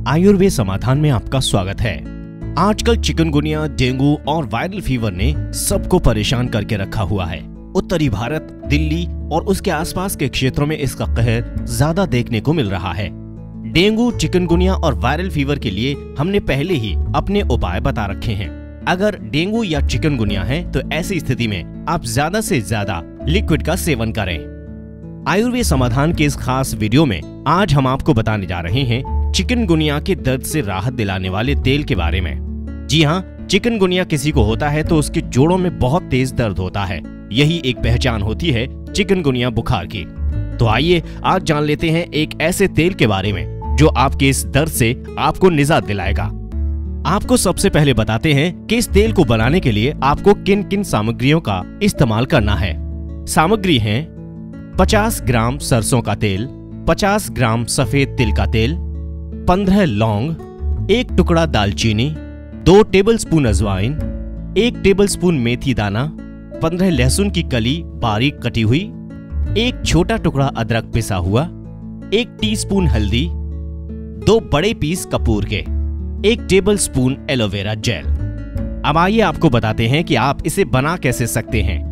आयुर्वेद समाधान में आपका स्वागत है। आजकल चिकनगुनिया, डेंगू और वायरल फीवर ने सबको परेशान करके रखा हुआ है। उत्तरी भारत, दिल्ली और उसके आसपास के क्षेत्रों में इसका कहर ज्यादा देखने को मिल रहा है। डेंगू, चिकनगुनिया और वायरल फीवर के लिए हमने पहले ही अपने उपाय बता रखे हैं। अगर डेंगू या चिकनगुनिया है तो ऐसी स्थिति में आप ज्यादा से ज्यादा लिक्विड का सेवन करें। आयुर्वेद समाधान के इस खास वीडियो में आज हम आपको बताने जा रहे हैं चिकनगुनिया के दर्द से राहत दिलाने वाले तेल के बारे में। जी हाँ, चिकनगुनिया किसी को होता है तो उसके जोड़ों में बहुत तेज दर्द होता है। यही एक पहचान होती है चिकनगुनिया बुखार की। तो आइए आज जान लेते हैं एक ऐसे तेल के बारे में जो आपके इस दर्द से आपको निजात दिलाएगा। आपको सबसे पहले बताते हैं कि इस तेल को बनाने के लिए आपको किन किन सामग्रियों का इस्तेमाल करना है। सामग्री है 50 ग्राम सरसों का तेल, 50 ग्राम सफेद तिल का तेल, 15 लौंग, 1 टुकड़ा दालचीनी, 2 टेबलस्पून अजवाइन, 1 टेबलस्पून मेथी दाना, 15 लहसुन की कली बारीक कटी हुई, 1 छोटा टुकड़ा अदरक पिसा हुआ, 1 टीस्पून हल्दी, 2 बड़े पीस कपूर के, 1 टेबलस्पून एलोवेरा जेल। अब आइए आपको बताते हैं कि आप इसे बना कैसे सकते हैं।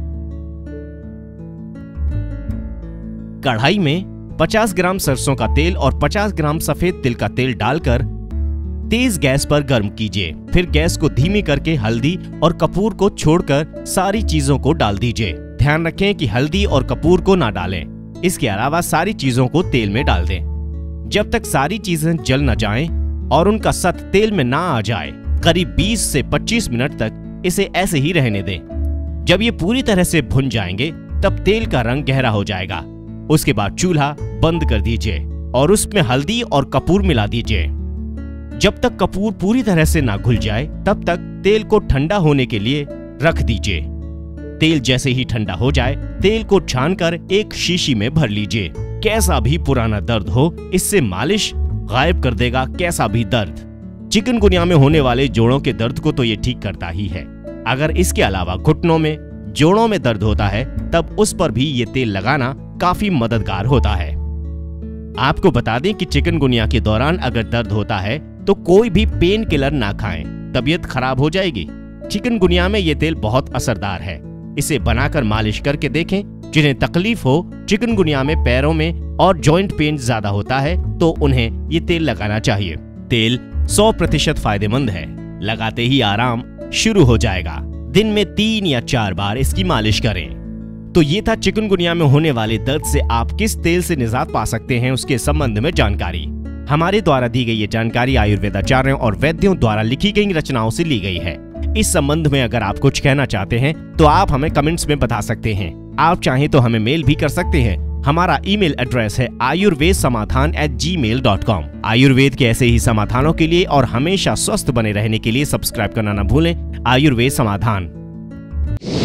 कढ़ाई में 50 ग्राम सरसों का तेल और 50 ग्राम सफेद तिल का तेल डालकर तेज गैस पर गर्म कीजिए। फिर गैस को धीमी करके हल्दी और कपूर को छोड़कर सारी चीजों को डाल दीजिए। ध्यान रखें कि हल्दी और कपूर को ना डालें। इसके अलावा सारी चीजों को तेल में डाल दें। जब तक सारी चीजें जल न जाएं और उनका सत तेल में ना आ जाए, करीब 20 से 25 मिनट तक इसे ऐसे ही रहने दें। जब ये पूरी तरह से भुन जाएंगे तब तेल का रंग गहरा हो जाएगा। उसके बाद चूल्हा बंद कर दीजिए और उसमें हल्दी और कपूर मिला दीजिए। जब तक कपूर पूरी तरह से ना घुल जाए तब तक तेल को ठंडा होने के लिए रख दीजिए। तेल जैसे ही ठंडा हो जाए, तेल को छानकर एक शीशी में भर लीजिए। कैसा भी पुराना दर्द हो, इससे मालिश गायब कर देगा कैसा भी दर्द। चिकनगुनिया में होने वाले जोड़ों के दर्द को तो ये ठीक करता ही है। अगर इसके अलावा घुटनों में, जोड़ों में दर्द होता है तब उस पर भी ये तेल लगाना काफी मददगार होता है। आपको बता दें कि चिकनगुनिया के दौरान अगर दर्द होता है तो कोई भी पेन किलर ना खाएं, तबीयत खराब हो जाएगी। चिकनगुनिया में ये तेल बहुत असरदार है। इसे बनाकर मालिश करके देखें। जिन्हें तकलीफ हो, चिकनगुनिया में पैरों में और जॉइंट पेन ज्यादा होता है तो उन्हें ये तेल लगाना चाहिए। तेल 100% फायदेमंद है। लगाते ही आराम शुरू हो जाएगा। दिन में 3 या 4 बार इसकी मालिश करें। तो ये था चिकनगुनिया में होने वाले दर्द से आप किस तेल से निजात पा सकते हैं उसके संबंध में जानकारी। हमारे द्वारा दी गई ये जानकारी आयुर्वेदाचार्यों और वैद्यों द्वारा लिखी गई रचनाओं से ली गई है। इस संबंध में अगर आप कुछ कहना चाहते हैं तो आप हमें कमेंट्स में बता सकते हैं। आप चाहें तो हमें मेल भी कर सकते हैं। हमारा ईमेल एड्रेस है ayurvedsamadhan@gmail.com। आयुर्वेद के ऐसे ही समाधानों के लिए और हमेशा स्वस्थ बने रहने के लिए सब्सक्राइब करना न भूलें। आयुर्वेद समाधान।